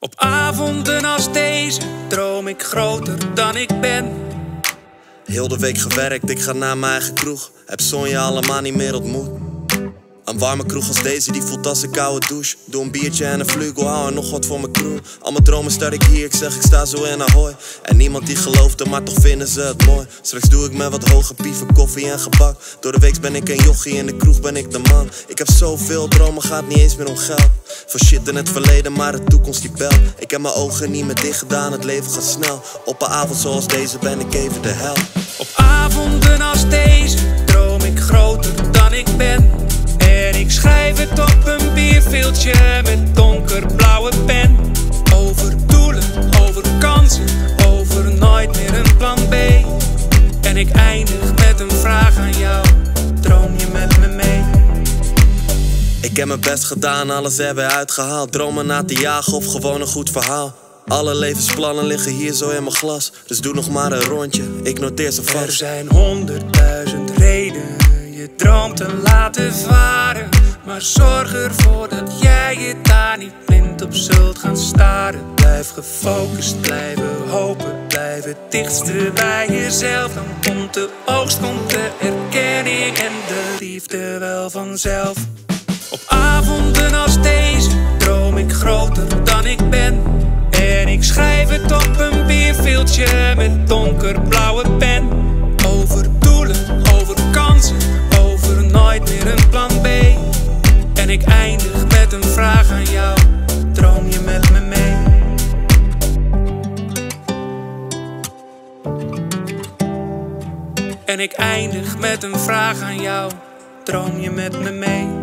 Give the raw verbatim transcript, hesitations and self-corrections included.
Op avonden als deze droom ik groter dan ik ben. Heel de week gewerkt, ik ga naar mijn eigen kroeg. Heb Sonja allemaal niet meer ontmoet. Een warme kroeg als deze, die voelt als een koude douche. Doe een biertje en een vlugel, hou er nog wat voor mijn crew. Al mijn dromen start ik hier, ik zeg ik sta zo in Ahoy. En niemand die gelooft er, maar toch vinden ze het mooi. Straks doe ik met wat hoge pieven, koffie en gebak. Door de week ben ik een jochie, in de kroeg ben ik de man. Ik heb zoveel dromen, gaat niet eens meer om geld. Voor shit in het verleden, maar de toekomst die belt. Ik heb mijn ogen niet meer dicht gedaan, het leven gaat snel. Op een avond zoals deze ben ik even de hel. Op avonden als deze droom ik groter dan ik ben. En ik schrijf het op een bierveeltje met donkerblauwe pen. Over doelen, over kansen, over nooit meer een plan B. En ik eindig met een vraag aan jou: droom je met me mee? Ik heb mijn best gedaan, alles hebben uitgehaald. Dromen na te jagen of gewoon een goed verhaal. Alle levensplannen liggen hier zo in mijn glas. Dus doe nog maar een rondje, ik noteer ze vast. Er zijn honderdduizend redenen je droom te laten varen. Maar zorg ervoor dat jij je daar niet blind op zult gaan staren. Blijf gefocust, blijven hopen, blijf het dichtste bij jezelf. Dan komt de oogst, komt de erkenning en de liefde wel vanzelf. Op avonden als deze droom ik groter dan ik ben. En ik schrijf het op een bierveeltje met donkerblauwe pen. Over doelen, over kansen, over nooit meer een plan B. En ik eindig met een vraag aan jou: droom je met me mee? En ik eindig met een vraag aan jou: droom je met me mee?